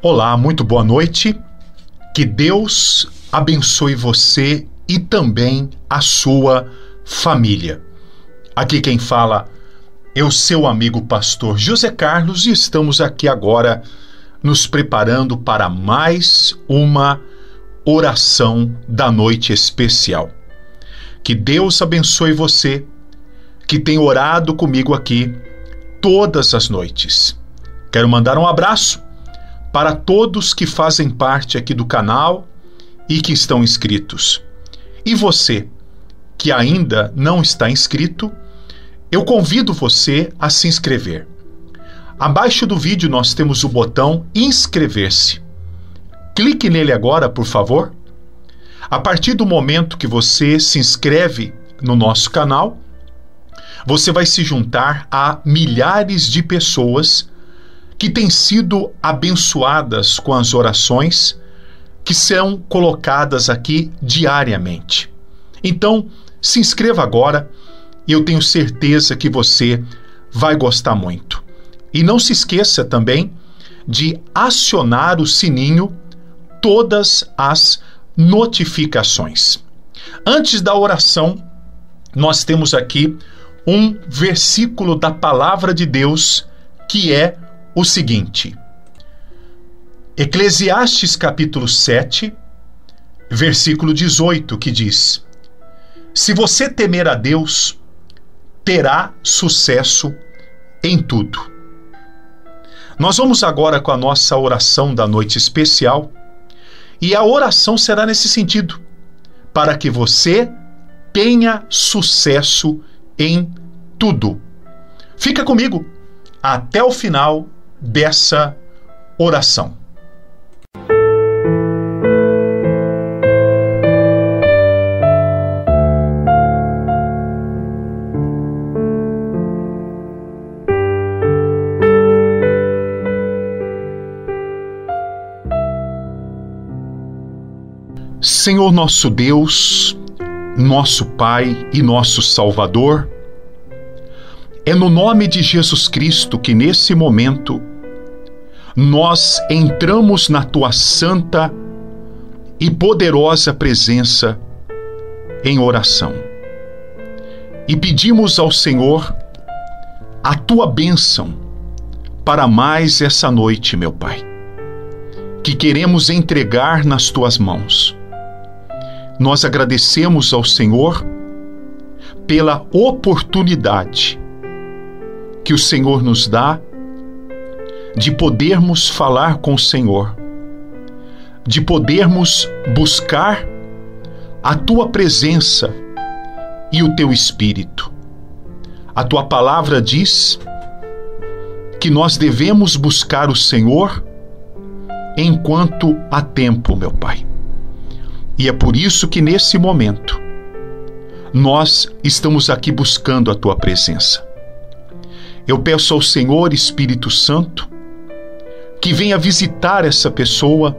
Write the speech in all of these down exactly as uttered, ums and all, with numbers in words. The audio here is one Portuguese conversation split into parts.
Olá, muito boa noite. Que Deus abençoe você e também a sua família. Aqui quem fala é o seu amigo pastor José Carlos e estamos aqui agora nos preparando para mais uma oração da noite especial. Que Deus abençoe você que tem orado comigo aqui todas as noites. Quero mandar um abraço para todos que fazem parte aqui do canal e que estão inscritos. E você que ainda não está inscrito, eu convido você a se inscrever. Abaixo do vídeo nós temos o botão inscrever-se. Clique nele agora, por favor. A partir do momento que você se inscreve no nosso canal, você vai se juntar a milhares de pessoas que têm sido abençoadas com as orações que são colocadas aqui diariamente. Então, se inscreva agora e eu tenho certeza que você vai gostar muito. E não se esqueça também de acionar o sininho, todas as notificações. Antes da oração, nós temos aqui um versículo da Palavra de Deus que é o seguinte: Eclesiastes capítulo sete, versículo dezoito, que diz: se você temer a Deus, terá sucesso em tudo. Nós vamos agora com a nossa oração da noite especial, e a oração será nesse sentido, para que você tenha sucesso em tudo. Fica comigo até o final dessa oração. Senhor nosso Deus, nosso Pai e nosso Salvador, é no nome de Jesus Cristo que nesse momento nós entramos na Tua santa e poderosa presença em oração e pedimos ao Senhor a Tua bênção para mais essa noite, meu Pai, que queremos entregar nas Tuas mãos. Nós agradecemos ao Senhor pela oportunidade que o Senhor nos dá de podermos falar com o Senhor, de podermos buscar a Tua presença e o Teu Espírito. A Tua palavra diz que nós devemos buscar o Senhor enquanto há tempo, meu Pai. E é por isso que nesse momento nós estamos aqui buscando a Tua presença. Eu peço ao Senhor, Espírito Santo, que venha visitar essa pessoa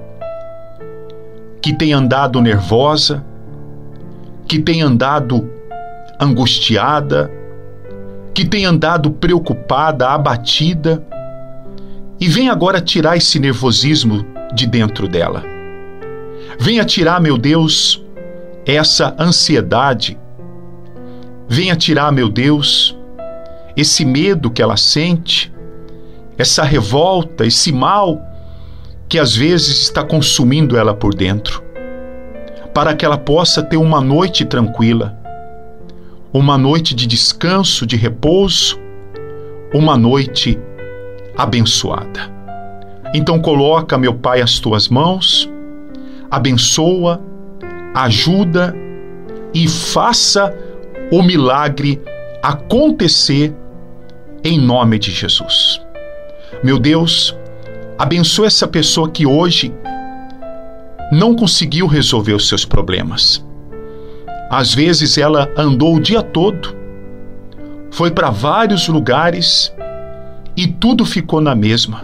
que tem andado nervosa, que tem andado angustiada, que tem andado preocupada, abatida, e venha agora tirar esse nervosismo de dentro dela. Venha tirar, meu Deus, essa ansiedade. Venha tirar, meu Deus, esse medo que ela sente, essa revolta, esse mal que às vezes está consumindo ela por dentro, para que ela possa ter uma noite tranquila, uma noite de descanso, de repouso, uma noite abençoada. Então coloca, meu Pai, as Tuas mãos, abençoa, ajuda e faça o milagre acontecer em nome de Jesus. Meu Deus, abençoa essa pessoa que hoje não conseguiu resolver os seus problemas. Às vezes ela andou o dia todo, foi para vários lugares e tudo ficou na mesma.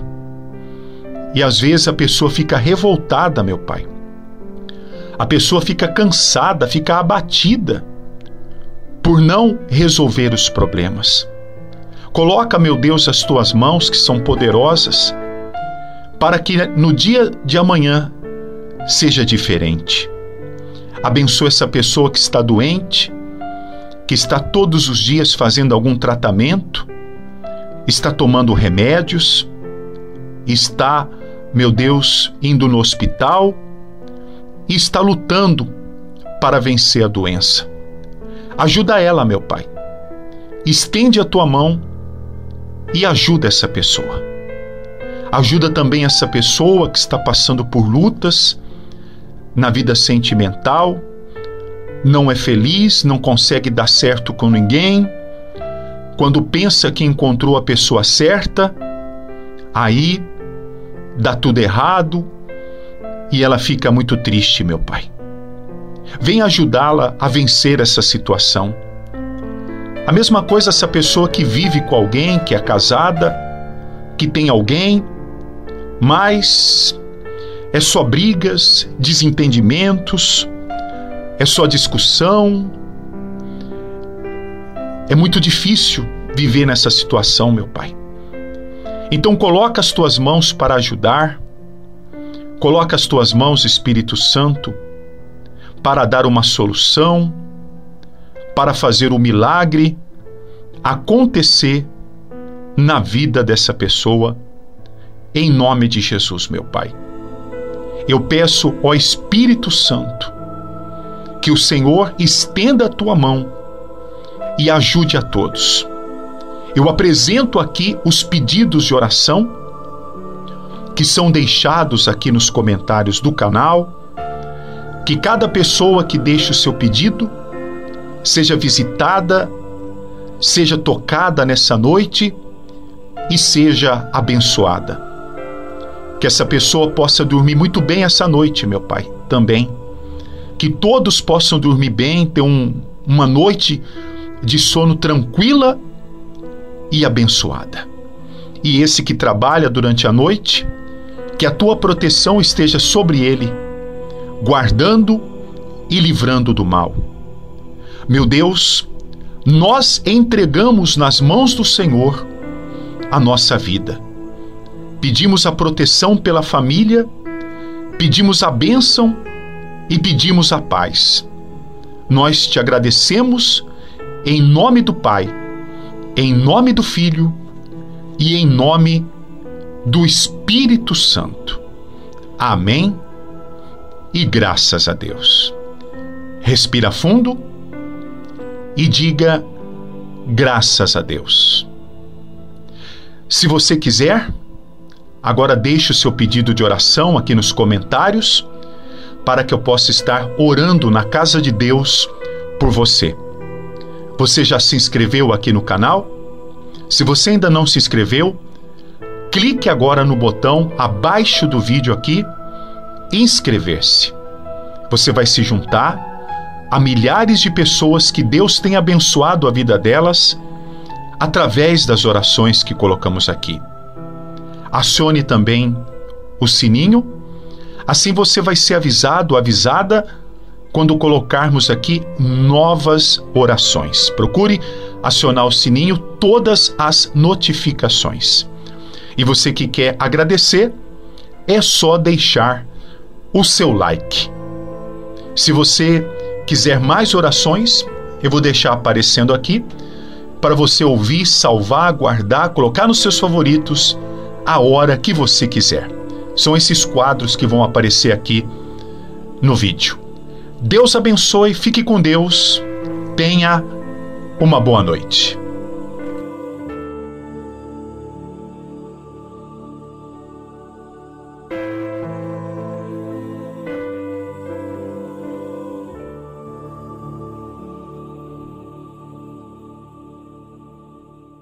E às vezes a pessoa fica revoltada, meu Pai. A pessoa fica cansada, fica abatida por não resolver os problemas. Coloca, meu Deus, as Tuas mãos, que são poderosas, para que no dia de amanhã seja diferente. Abençoa essa pessoa que está doente, que está todos os dias fazendo algum tratamento, está tomando remédios, está, meu Deus, indo no hospital e está lutando para vencer a doença. Ajuda ela, meu Pai. Estende a tua mão e ajuda essa pessoa. Ajuda também essa pessoa que está passando por lutas na vida sentimental, não é feliz, não consegue dar certo com ninguém. Quando pensa que encontrou a pessoa certa, aí dá tudo errado e ela fica muito triste, meu Pai. Vem ajudá-la a vencer essa situação. A mesma coisa essa pessoa que vive com alguém, que é casada, que tem alguém, mas é só brigas, desentendimentos, é só discussão. É muito difícil viver nessa situação, meu Pai. Então coloca as tuas mãos para ajudar, coloca as tuas mãos, Espírito Santo, para dar uma solução, para fazer o milagre acontecer na vida dessa pessoa, em nome de Jesus, meu Pai. Eu peço ao Espírito Santo que o Senhor estenda a tua mão e ajude a todos. Eu apresento aqui os pedidos de oração que são deixados aqui nos comentários do canal, que cada pessoa que deixe o seu pedido seja visitada, seja tocada nessa noite e seja abençoada. Que essa pessoa possa dormir muito bem essa noite, meu Pai, também. Que todos possam dormir bem, ter um, uma noite de sono tranquila e abençoada. E esse que trabalha durante a noite, que a tua proteção esteja sobre ele, guardando e livrando do mal. Meu Deus, nós entregamos nas mãos do Senhor a nossa vida. Pedimos a proteção pela família, pedimos a bênção e pedimos a paz. Nós te agradecemos em nome do Pai, em nome do Filho e em nome do Espírito Santo. Amém. E graças a Deus. Respira fundo e diga graças a Deus. Se você quiser, agora deixe o seu pedido de oração aqui nos comentários para que eu possa estar orando na casa de Deus por você. Você já se inscreveu aqui no canal? Se você ainda não se inscreveu, clique agora no botão abaixo do vídeo aqui, inscrever-se. Você vai se juntar a milhares de pessoas que Deus tem abençoado a vida delas através das orações que colocamos aqui. Acione também o sininho, assim você vai ser avisado, avisada, quando colocarmos aqui novas orações. Procure acionar o sininho, todas as notificações. E você que quer agradecer, é só deixar o seu like. Se você quiser mais orações, eu vou deixar aparecendo aqui para você ouvir, salvar, guardar, colocar nos seus favoritos a hora que você quiser. São esses quadros que vão aparecer aqui no vídeo. Deus abençoe, fique com Deus, tenha uma boa noite.